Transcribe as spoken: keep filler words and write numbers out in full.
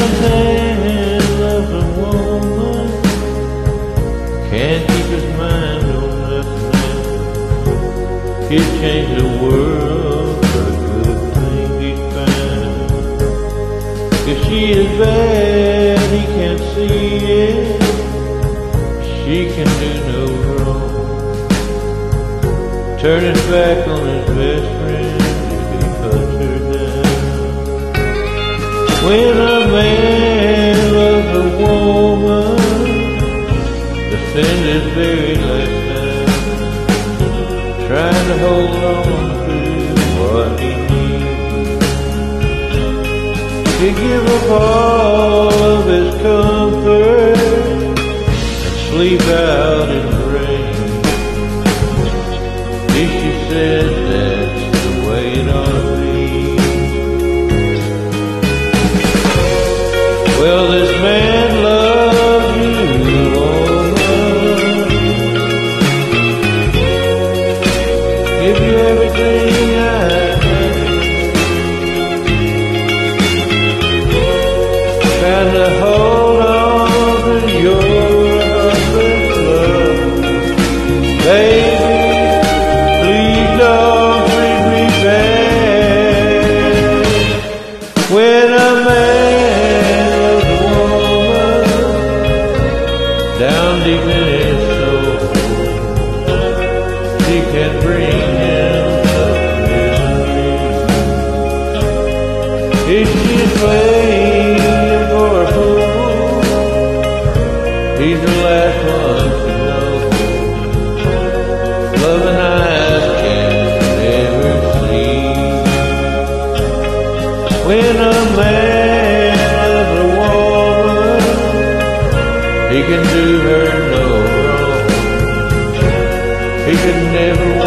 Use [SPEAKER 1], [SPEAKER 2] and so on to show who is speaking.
[SPEAKER 1] man loves a woman, can't keep his mind on nothing else. He'd change the world for a good thing he'd find. If she is bad, he can't see it. She can do no wrong. Turn his back on his best friend if he cuts her down. When a man loves a woman, the sin is very last time, trying to hold on to what he needs. He give up all of his comfort and sleep out in the rain. She said that's the way it ought to be. Well, this man loves you, woman. Give you everything I have. Trying to hold on to your husband's love, baby. When a man loves a woman, down deep in his soul, she can bring him up his dreams. If she's playing for a fool, he's the last one to know. Loving eyes can't never see. When a man loves a woman, he can do her no wrong. He could never